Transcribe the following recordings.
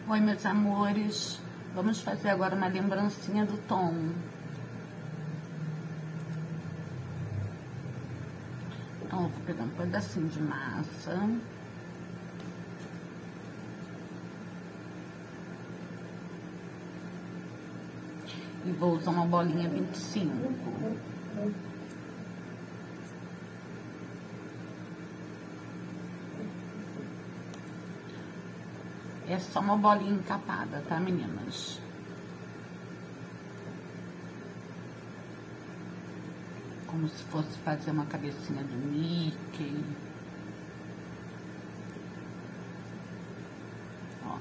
Oi, meus amores. Vamos fazer agora uma lembrancinha do Tom. Então, eu vou pegar um pedacinho de massa. E vou usar uma bolinha 25. É só uma bolinha encapada, tá, meninas? Como se fosse fazer uma cabecinha do Mickey. Ó.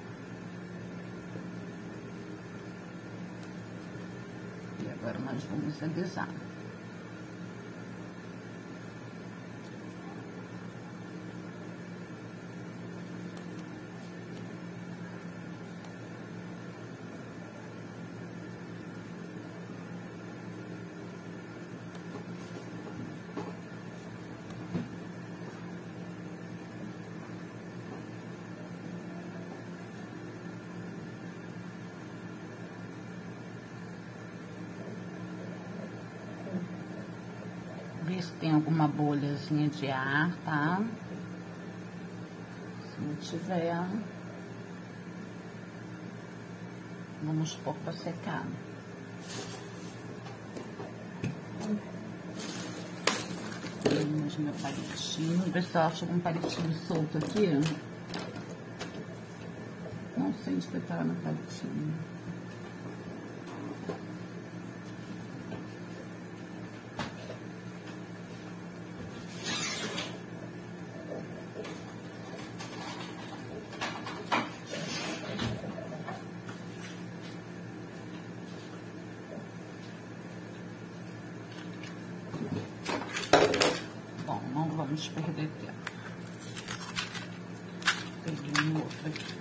E agora nós vamos alisar. Ver se tem alguma bolhazinha de ar, tá? Se não tiver, vamos pôr pra secar. Temos meu palitinho. Ver se eu acho algum palitinho solto aqui. Não sei onde foi parar no palitinho. Bom, não vamos perder tempo. Peguei um outro aqui.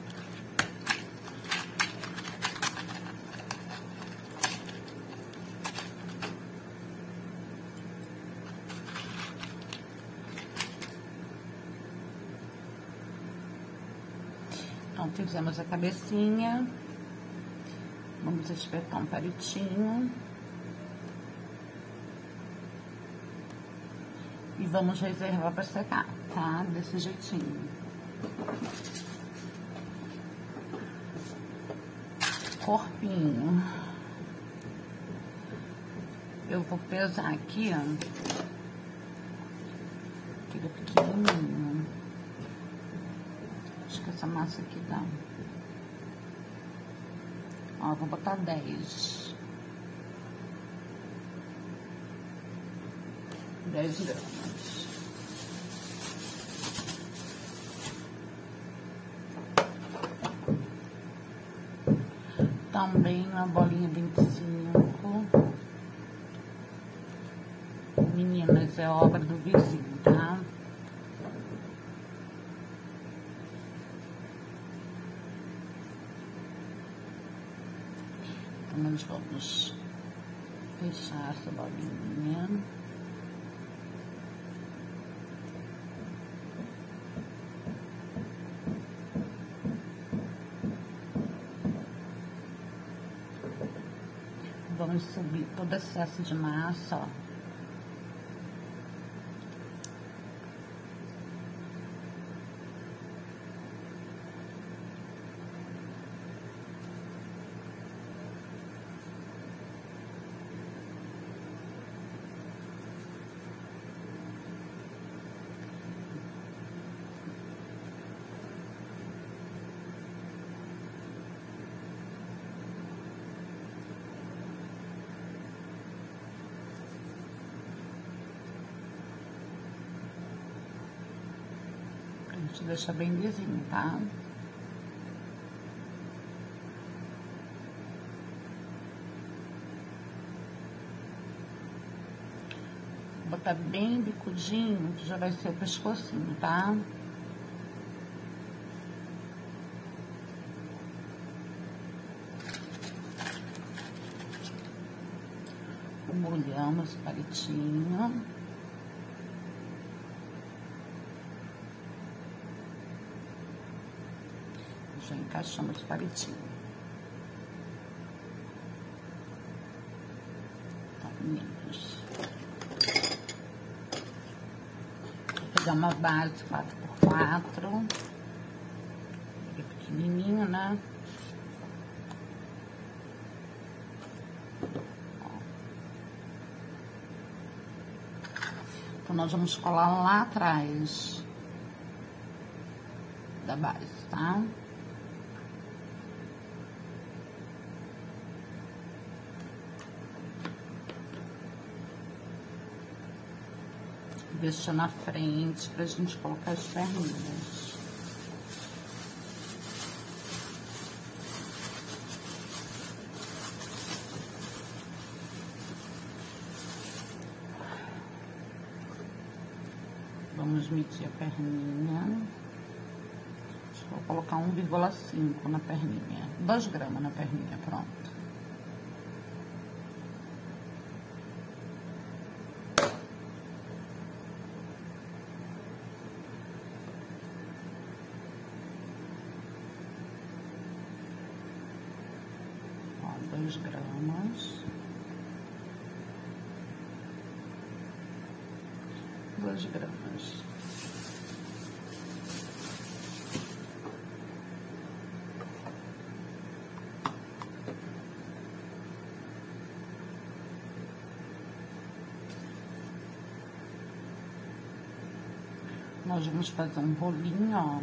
Então, fizemos a cabecinha. Vamos espetar um palitinho. E vamos reservar para secar, tá? Desse jeitinho. Corpinho. Eu vou pesar aqui, ó. Aquele pequenininho. Acho que essa massa aqui dá. Ó, vou botar 10. 10 gramas. Também uma bolinha 25. Meninas, é obra do vizinho, tá? Então, nós vamos fechar essa bolinha. Vamos subir todo excesso de massa, ó. A gente deixa bem lisinho, tá? Vou botar bem bicudinho, que já vai ser o pescocinho, tá? Molhamos o palitinho. Já encaixamos o palitinho. Tá, meninos. Vou pegar uma base 4x4. É pequenininho, né? Então, nós vamos colar lá atrás da base, tá? Deixa na frente pra gente colocar as perninhas. Vamos medir a perninha. Vou colocar 1,5 na perninha. 2 gramas na perninha, pronto. Ó, 2 gramas. 2 gramas. Nós vamos fazer um rolinho, ó.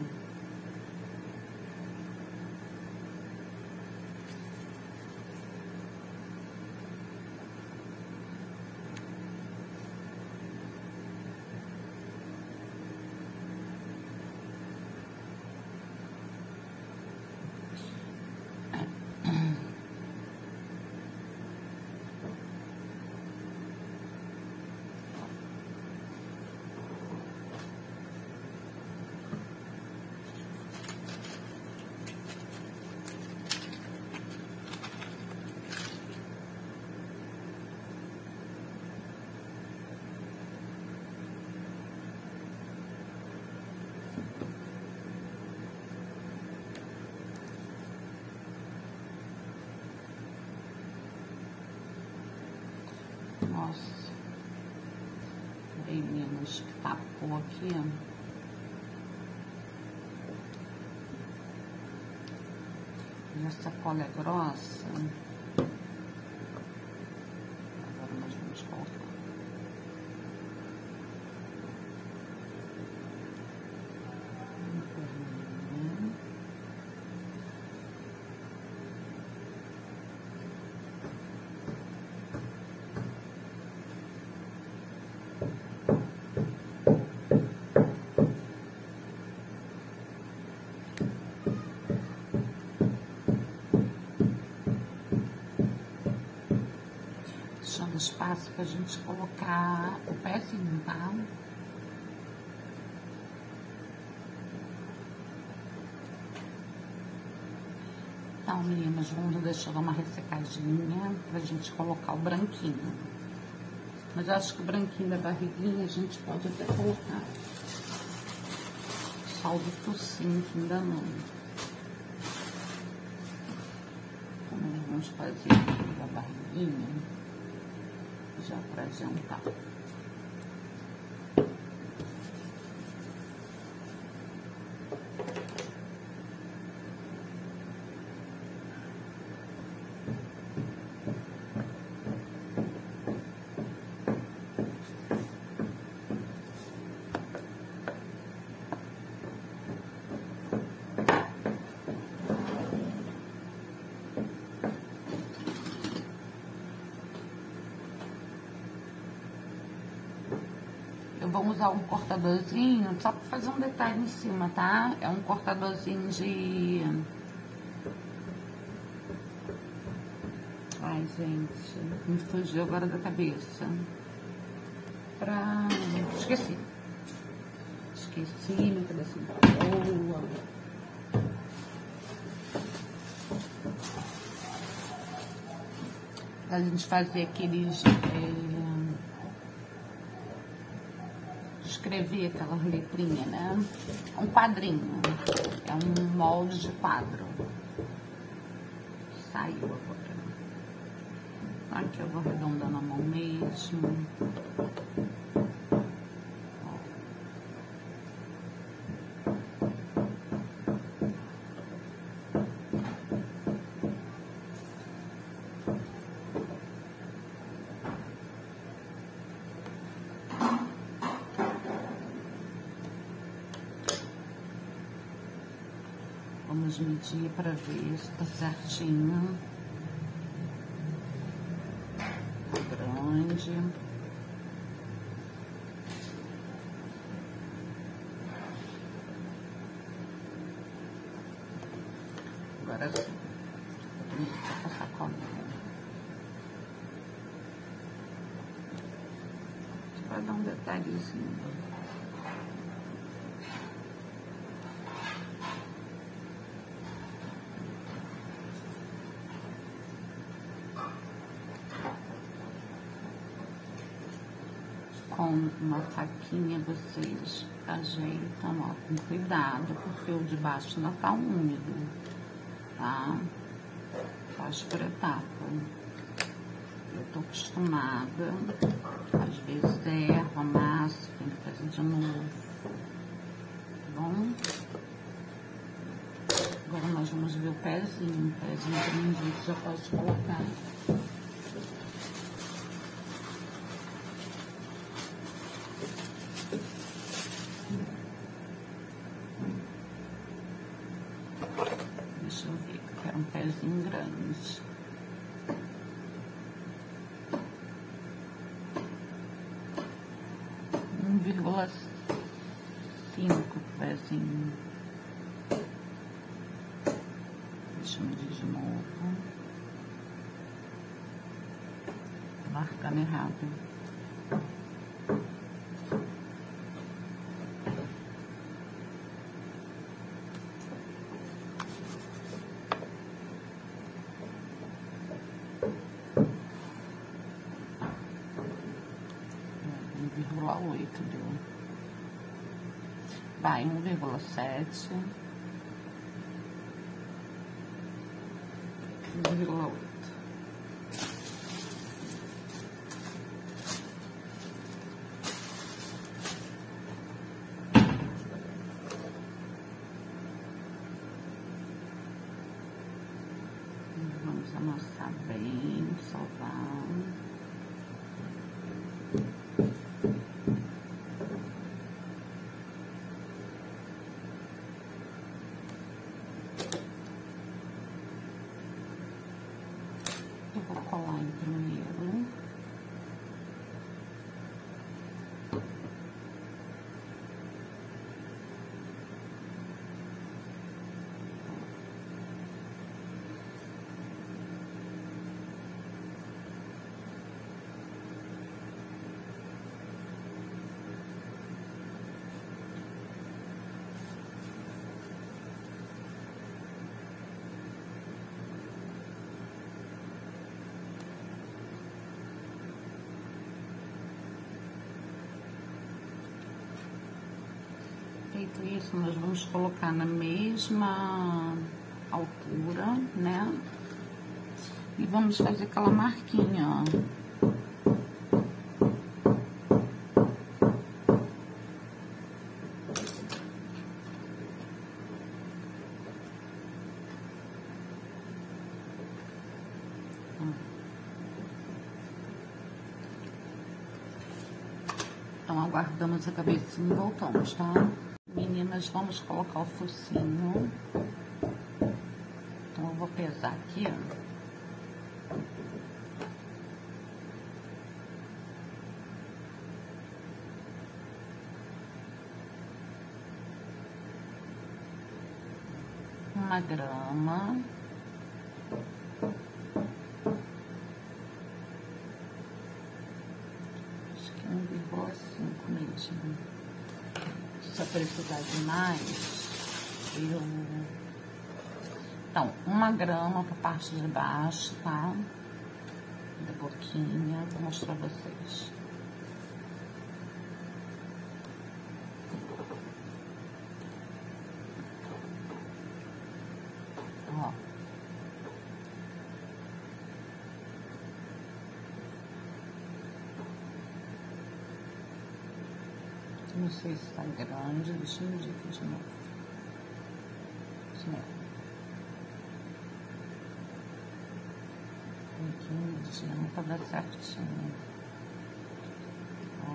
Nossa, bem menos que tapou aqui, ó. E a sacola é grossa. Agora nós vamos colocar. Deixando espaço pra gente colocar o pezinho, tá? Então, meninas, vamos deixar dar uma ressecadinha pra gente colocar o branquinho. Mas eu acho que o branquinho da barriguinha a gente pode até colocar. Só o do tocinho que ainda não. Então, nós vamos fazer aqui a barriguinha. Já pra jantar. Vamos usar um cortadorzinho só para fazer um detalhe em cima, tá? É um cortadorzinho de... Ai, gente, me fugiu agora da cabeça. Esqueci, minha cabeça não tá boa. A gente fazer aqueles... escrever escrever aquelas letrinhas, né? É um quadrinho, é um molde de quadro. Saiu agora. Aqui eu vou arredondando a mão mesmo. Vamos medir para ver se tá certinho. Tá grande. Agora sim. Vou passar a colinha. Vai dar um detalhezinho. Com uma faquinha vocês ajeitam, ó, com cuidado, porque o de baixo ainda tá úmido, tá? Faz por etapa. Eu tô acostumada, às vezes erro, amasso, tem que fazer de novo, tá bom? Agora nós vamos ver o pezinho que a gente já pode colocar. Deixa eu ver, eu quero um pezinho grande. Um 1,5 pezinho. Deixa eu medir de novo. Marcando errado. Deu. Vai, 1,7. 1,8. Vamos amassar bem, salvar. Eu vou colar em primeiro. Feito isso, nós vamos colocar na mesma altura, né? E vamos fazer aquela marquinha, ó. Então, aguardamos a cabecinha e voltamos, tá? Meninas, vamos colocar o focinho. Então, eu vou pesar aqui, ó. Uma grama. Acho que 1,5 mesmo. Se eu precisar de mais, eu... Então, 1 grama para a parte de baixo, tá? Da boquinha, vou mostrar pra vocês. ó. Não sei se tá grande, deixa eu medir aqui de novo. Isso mesmo. Tem que medir pra dar certinho. Ó.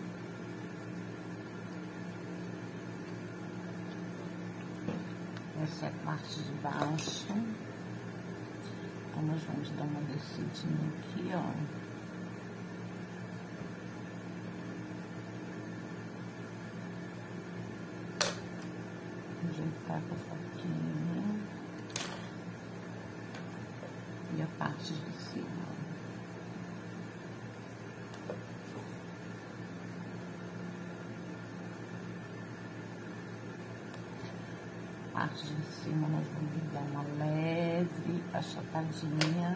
Essa é a parte de baixo. Então, nós vamos dar uma descidinha aqui, ó. Ajeitar com a faquinha. E a parte de cima. A parte de cima nós vamos dar uma leve achatadinha.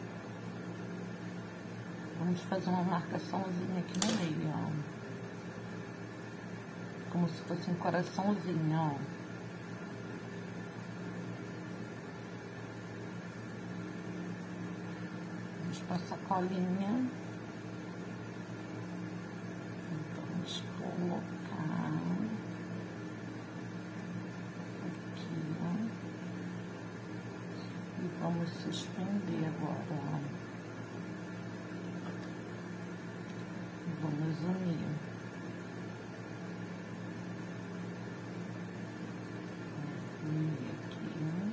Vamos fazer uma marcaçãozinha aqui no meio, ó. Como se fosse um coraçãozinho, ó. Vamos passar colinha. Vamos colocar aqui, ó. E vamos suspender agora, ó. Vamos unir. Unir aqui.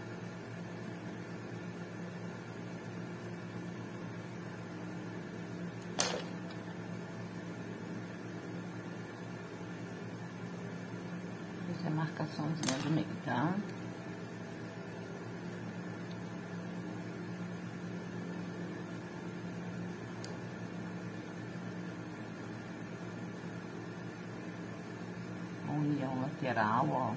Fazer a marcaçãozinha do meio, tá? União lateral, ó.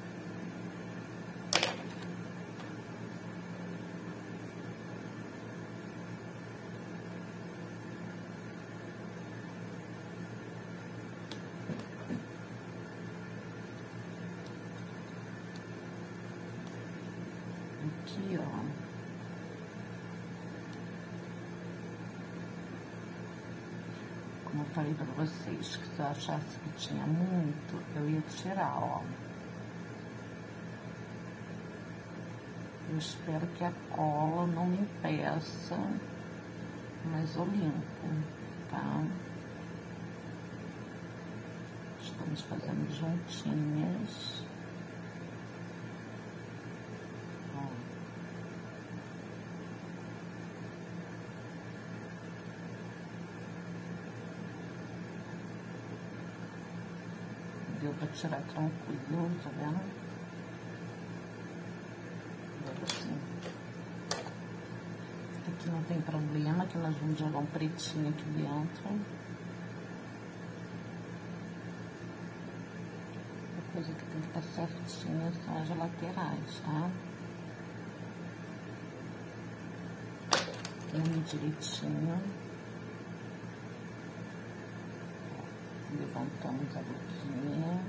Aqui, ó. Como eu falei pra vocês, que se eu achasse que tinha muito, eu ia tirar, ó. Eu espero que a cola não me impeça, mas eu limpo, tá? Estamos fazendo juntinhas. Deu pra tirar tranquilo, tá vendo? Agora sim. Aqui não tem problema, que nós vamos jogar um pretinho aqui dentro. A coisa que tem que estar certinha são as laterais, tá? Une direitinho. Levantamos a boquinha.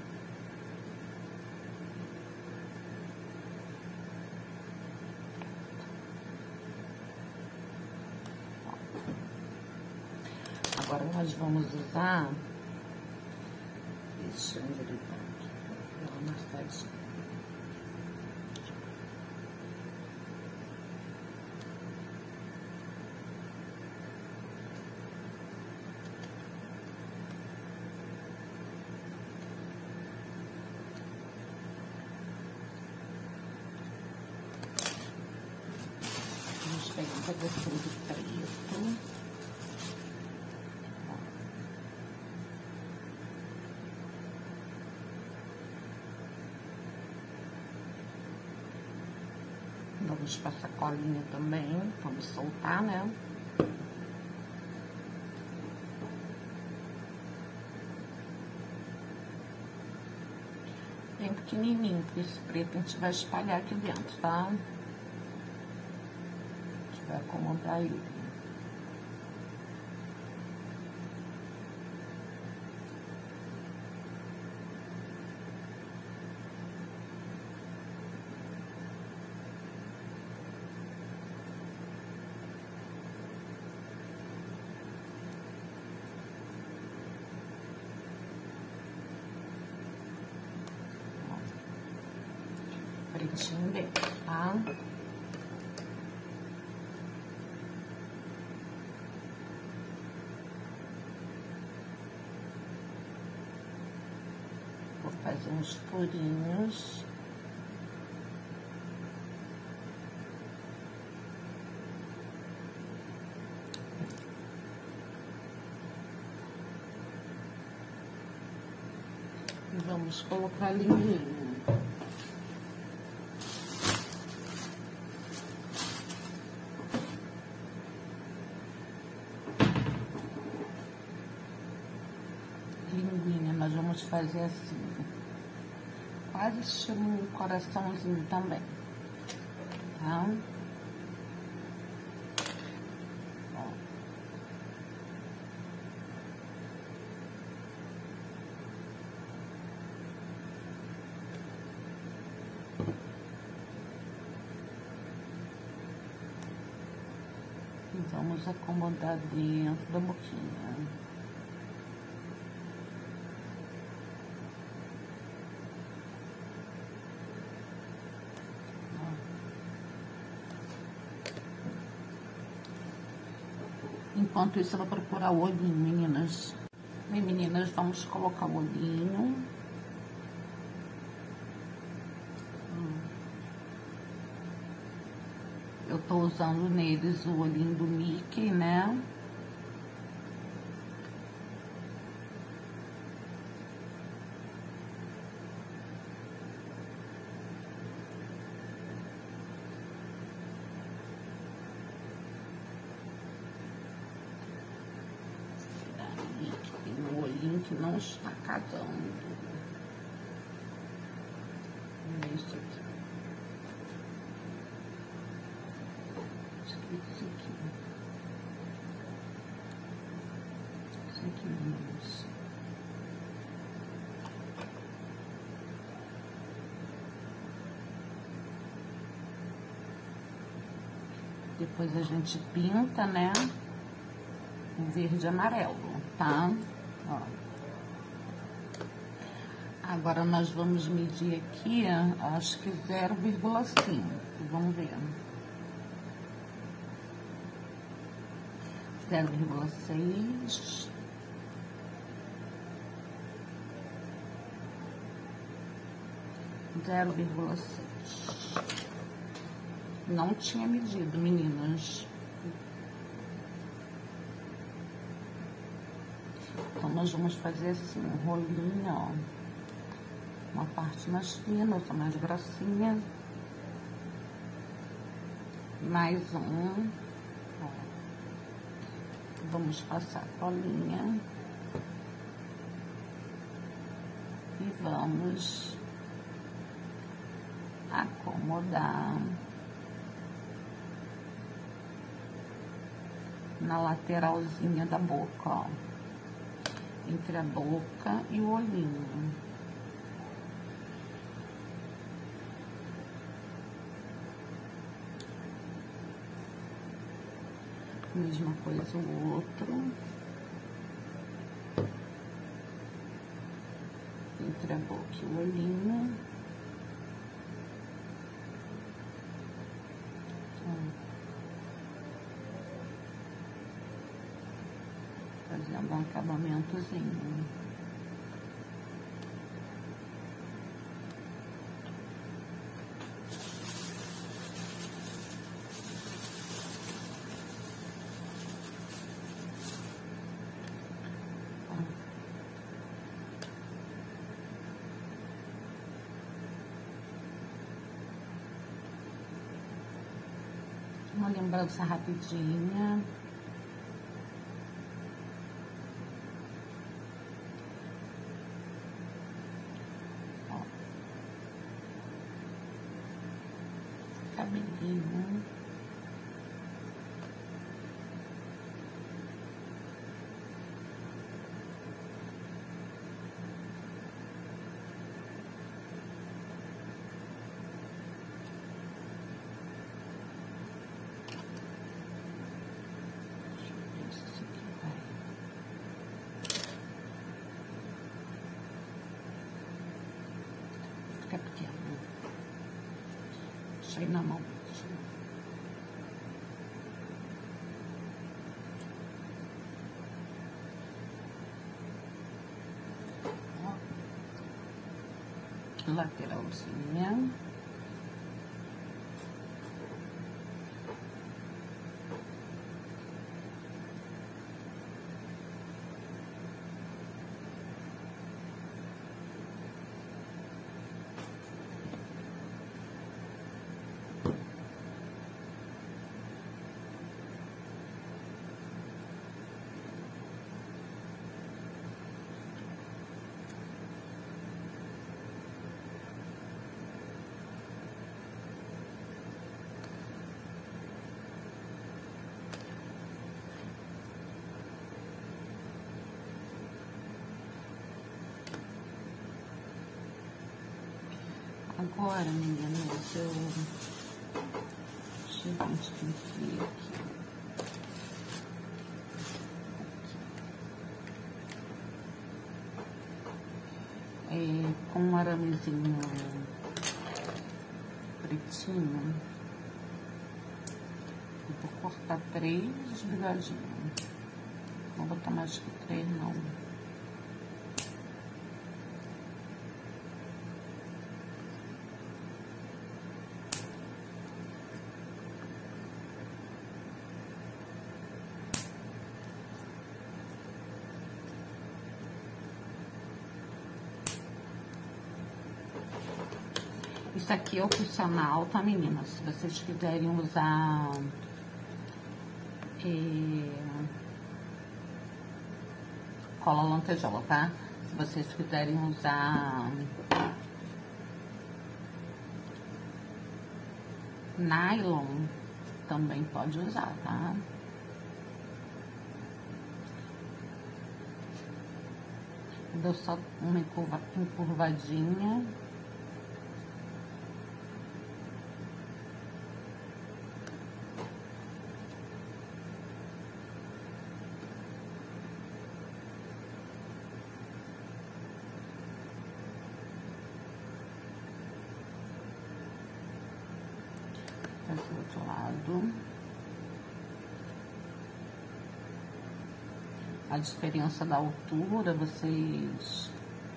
Agora nós vamos usar. Deixa eu endireitar aqui, dar uma massadinha. Vamos pegar um pedacinho de preto. Vamos passar colinha também, vamos soltar, né? Bem pequenininho, porque esse preto a gente vai espalhar aqui dentro, tá? A gente vai acomodar ele. pretinho dele, tá? Vou fazer uns furinhos. E vamos colocar liminho. Linguinha, nós vamos fazer assim, quase estilo um coraçãozinho também, tá? Ó. E vamos acomodar dentro da boquinha. Enquanto isso, eu vou procurar o olhinho, meninas. Bem, meninas, vamos colocar o olhinho. Eu tô usando neles o olhinho do Mickey, né? O olhinho que não está casando. Isso aqui. Isso aqui. Isso aqui, meninas. Depois a gente pinta, né? O verde e amarelo, tá? Ó. Agora nós vamos medir aqui, acho que 0,5. Vamos ver. 0,6. 0,6. Não tinha medido, meninas. Então, nós vamos fazer assim, um rolinho, ó. Uma parte mais fina, outra mais grossinha. Mais um. Ó. Vamos passar a colinha. E vamos acomodar na lateralzinha da boca, ó. Entre a boca e o olhinho. Mesma coisa o outro. Entre a boca e o olhinho. Fazendo um acabamentozinho. Uma lembrança rapidinha. Ó. Cabelinho. Fica pequeno. encaixa aí na mão. Lateralzinha. Agora, meninas, eu... Deixa eu ver onde que enfia aqui. Com um aramezinho pretinho, eu vou cortar 3 bigodinhos. Não vou botar mais que 3, não. Isso aqui é opcional, tá, meninas? Se vocês quiserem usar cola lantejola, tá? Se vocês quiserem usar nylon, também pode usar, tá? Deu só uma encurvadinha. Fazer o outro lado. A diferença da altura, vocês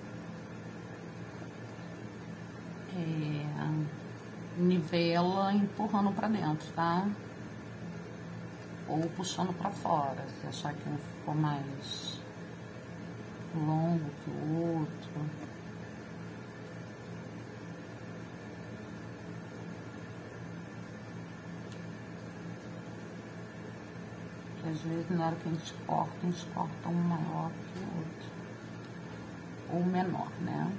nivela empurrando pra dentro, tá? Ou puxando pra fora, se achar que um ficou mais longo que o outro. Às vezes, na hora que a gente corta um maior que o outro. Ou menor, né?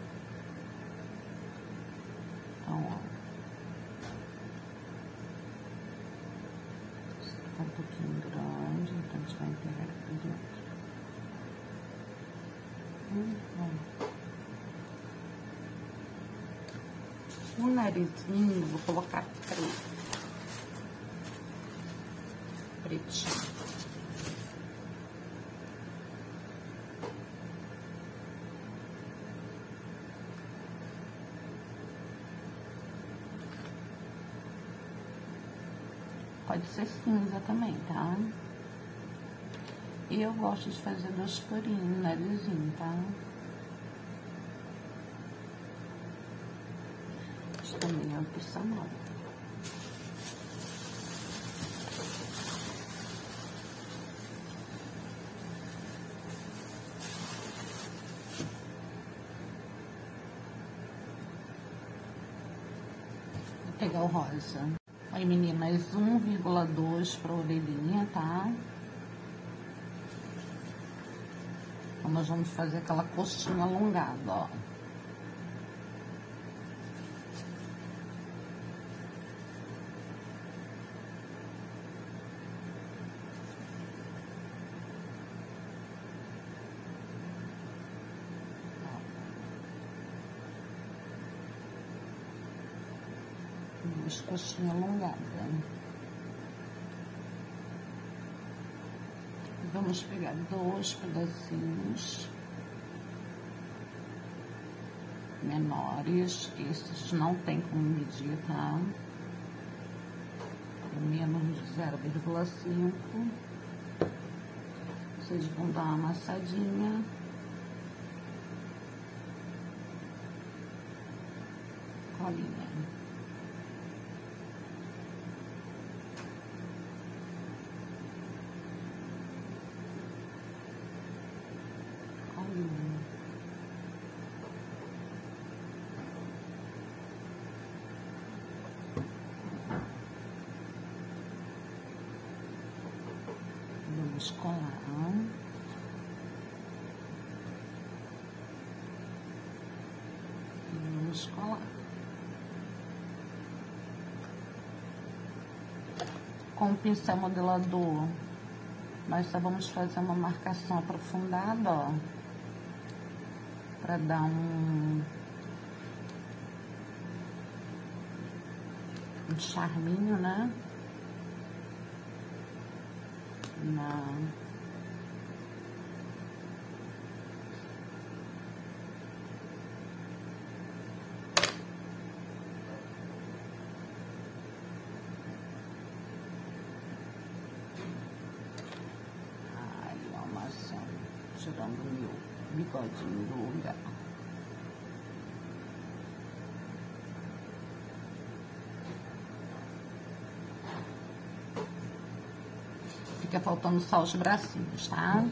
Então, ó. Esse tá um pouquinho grande, então a gente vai enterrar aqui por dentro. O narizinho, vou colocar 3. Pretinho. Pode ser cinza também, tá? E eu gosto de fazer 2 furinhos no narizinho, tá? Isso também é opcional. Pegar o rosa. Aí, meninas, 1,2 pra orelhinha, tá? Então, nós vamos fazer aquela coxinha alongada, ó. Coxinha alongada. Vamos pegar 2 pedacinhos menores, esses não tem como medir, tá? menos de 0,5. Vocês vão dar uma amassadinha. Colinha. Colinha. Vamos colar. Vamos colar. Com o pincel modelador, nós só vamos fazer uma marcação aprofundada, ó, para dar um charminho, né? Tirando o meu bigodinho do lugar. Fica faltando só os bracinhos, tá?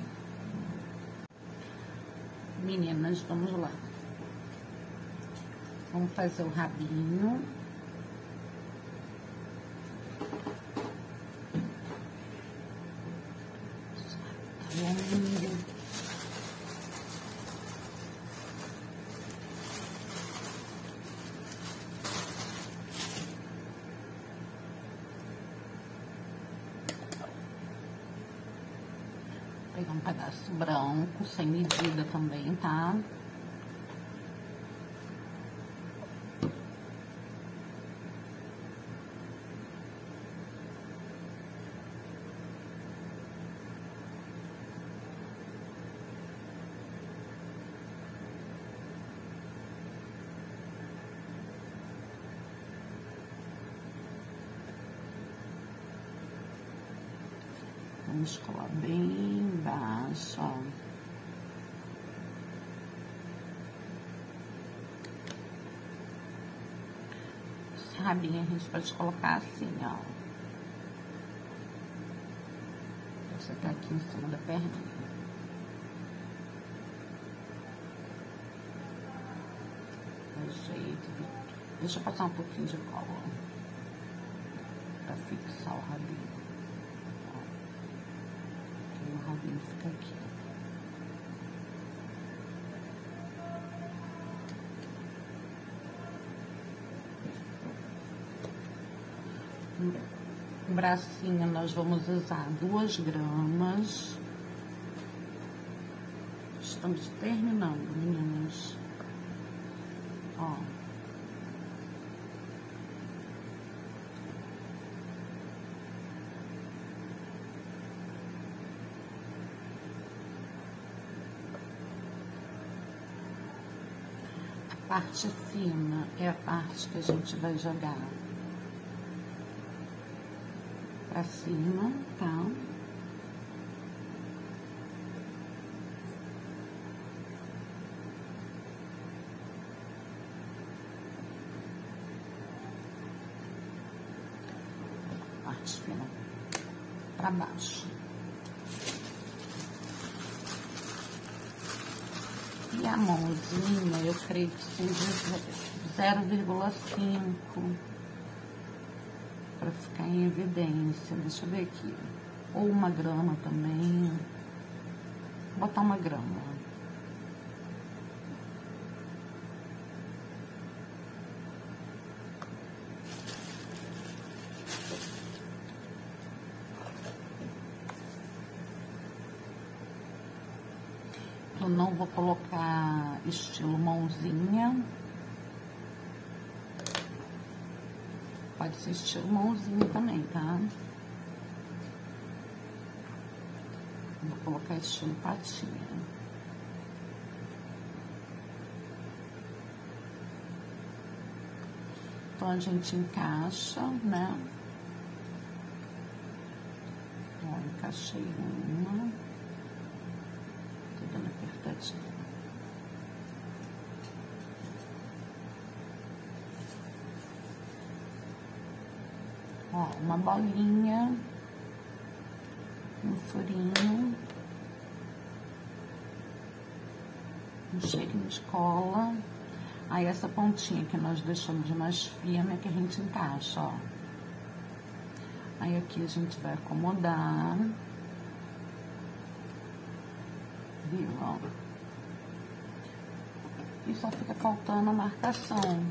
Meninas, vamos lá. Vamos fazer o rabinho. Pegar um pedaço branco, sem medida também, tá? Vamos colar bem embaixo, ó. Esse rabinho a gente pode colocar assim, ó. Essa tá aqui em cima da perninha. Ajeito. Deixa eu passar um pouquinho de cola, ó, pra fixar o rabinho. O rabinho fica aqui. O bracinho nós vamos usar 2 gramas. Estamos terminando, meninas. Ó. A parte fina é a parte que a gente vai jogar pra cima, tá? Parte fina pra baixo. E a mãozinha, eu creio que seja 0,5 para ficar em evidência. Deixa eu ver aqui. Ou 1 grama também. Vou botar 1 grama. Eu não vou colocar estilo mãozinha. Pode ser estilo mãozinha também, tá? Vou colocar estilo patinha. Então, a gente encaixa, né? Encaixei uma. Tô dando apertadinha. Ó, uma bolinha. Um furinho. Um cheirinho de cola. Aí, essa pontinha que nós deixamos de mais firme é que a gente encaixa, ó. Aí, aqui a gente vai acomodar. Viu, ó? E só fica faltando a marcação.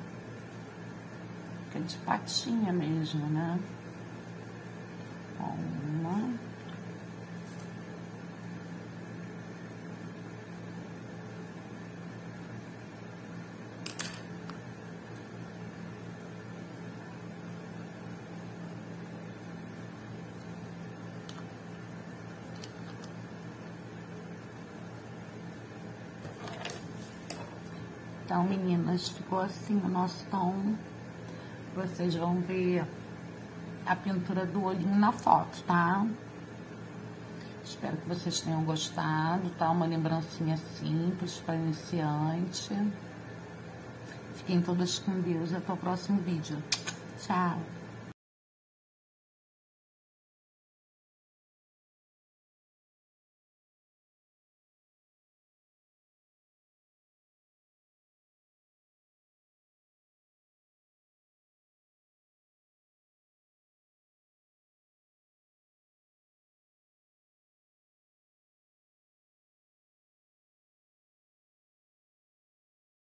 Fica de patinha mesmo, né? Uma. Então, meninas, ficou assim o nosso tom. Vocês vão ver a pintura do olhinho na foto, tá? Espero que vocês tenham gostado, tá? Uma lembrancinha simples para iniciante. Fiquem todas com Deus. Até o próximo vídeo. Tchau!